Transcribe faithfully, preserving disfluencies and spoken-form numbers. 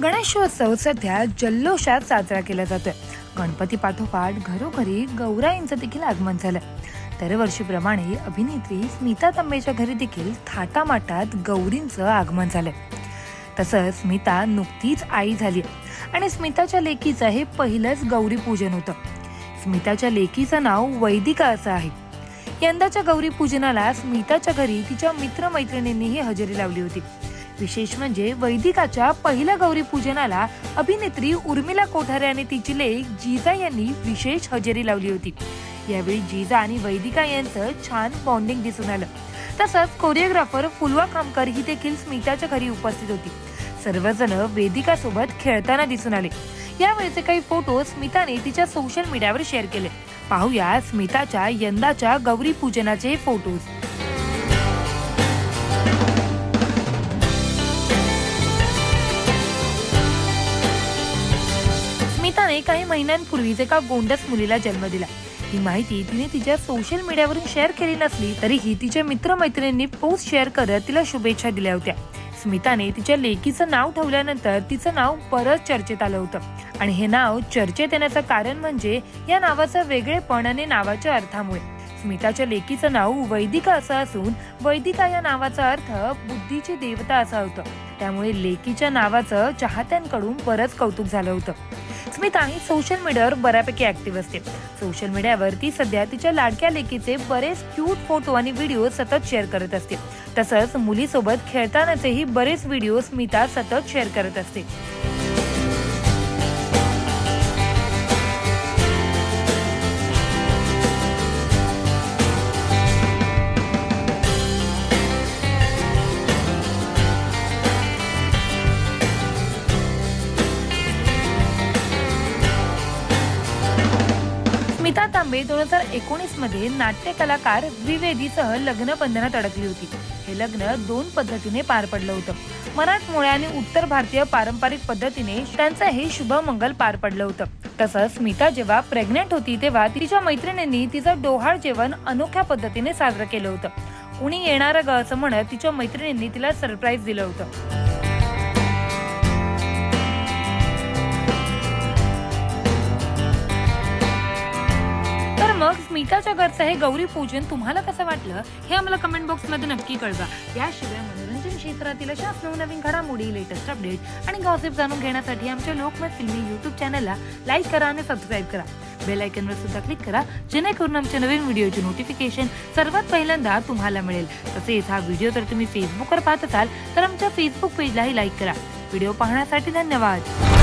गणेशोत्सव सध्या जल्लोषात साजरा केला जातोय। गणपती पाठोपाठ घरोघरी गौराईंचं देखील आगमन झालं। दरवर्षीप्रमाणे अभिनेत्री स्मिता तांबेच्या घरी देखील थाटामाटात गौरींचं आगमन झालं। तसंच स्मिता नुकतीच आई झाली आणि स्मिताच्या लेकीचं हे पहिलंच गौरी पूजन होतं। स्मिताच्या लेकीचं नाव वैदिका असं आहे। यंदाच्या गौरी पूजनाला स्मिताच्या घरी तिच्या मित्रमैत्रिणींनीही हजेरी लावली होती। विशेष म्हणजे वैदिकाच्या पहिल्या गौरी पूजनाला अभिनेत्री उर्मिला कोठारे आणि तिची लेक जिजा यांनी विशेष हजेरी लावली होती। यावेळी जिजा आणि वैदिका यांचं छान बॉन्डिंग दिसून आलं। तसंच कोरिओग्राफर फुलवा खामकर ही देखील स्मिताच्या घरी उपस्थित होती। सर्वजण वेदिका सोबत खेळताना दिसून आले। यावेळीचे काही फोटो स्मिताने तिच्या सोशल मीडियावर शेअर केले। पाहूया स्मिताच्या यंदाच्या गौरी पूजनाचे फोटोज। स्मिताने काही महिन्यांपूर्वीच एका गोंडस मुलीला जन्म दिला। ही माहिती तिने तिच्या सोशल मीडियावरून शेअर केली नसली तरीही तिच्या मित्रमैत्रिणींनी पोस्ट शेअर करत तिला शुभेच्छा दिल्या होत्या। स्मिताने तिच्या लेकीचं नाव ठेवल्यानंतर तिचं नाव परत चर्चेत आलं होतं आणि हे नाव चर्चेत येण्याचं कारण म्हणजे या नावाचं वेगळेपण आणि नावाच्या अर्थामुळे। स्मिताच्या लेकीचं नाव वैदिका असं असून वैदिका या नावाचा अर्थ बुद्धीची देवता असा होता। त्यामुळे लेकीच्या नावाचं चाहत्यांकडून बरंच कौतुक झालं होतं। स्मिता ही सोशल मीडियावर बऱ्यापैकी ऍक्टिव्ह असते। सोशल मीडियावर ती सध्या तिच्या लाडक्या लेकीचे बरेच क्यूट फोटो आणि व्हिडिओ सतत शेअर करत असते। तसंच मुलीसोबत खेळतानाचेही बरेच व्हिडिओ स्मिता सतत शेअर करत असते। स्मिता तांबे दोन हजार एकोणीस मध्ये नाट्य कलाकार द्विवेदीसह लग्न बंधनात अडकली होती। हे लग्न दोन पद्धतीने पार पडलं होतं। मराठमोळ्या आणि उत्तर भारतीय पारंपरिक पद्धतीने त्यांचं हे शुभमंगल पार पडलं होतं। तसंच स्मिता जेव्हा प्रेग्नेंट होती तेव्हा तिच्या मैत्रिणींनी तिचं डोहाळ जेवण अनोख्या पद्धतीने साजरं केलं होतं। कुणी येणार ग असं म्हणत तिच्या मैत्रिणींनी तिला सरप्राईज दिलं होतं। मग स्मिताच्या घरचं हे गौरी पूजन तुम्हाला कसं वाटलं हे आम्हाला कमेंट बॉक्स मध्ये नक्की कळवा। याशिवाय मनोरंजन क्षेत्रातील अशा नवनवीन घडामोडी, लेटेस्ट अपडेट आणि गॉसिप जाणून घेण्यासाठी आमच्या लोकमत फिल्मी युट्यूब चॅनलला लाईक करा आणि सबस्क्राईब करा। बेल आयकॉनवर सुद्धा क्लिक करा जेणेकरून आमच्या नवीन व्हिडिओचे नोटिफिकेशन सर्वात पहिल्यांदा तुम्हाला मिळेल। तसेच हा व्हिडिओ जर तुम्ही फेसबुकवर पाहत असाल तर आमच्या फेसबुक पेजलाही लाईक करा। व्हिडिओ पाहण्यासाठी धन्यवाद।